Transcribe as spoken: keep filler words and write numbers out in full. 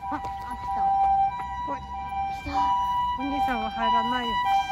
あ、あ、来た。 おい、 来た。 お兄さんは入らないよ。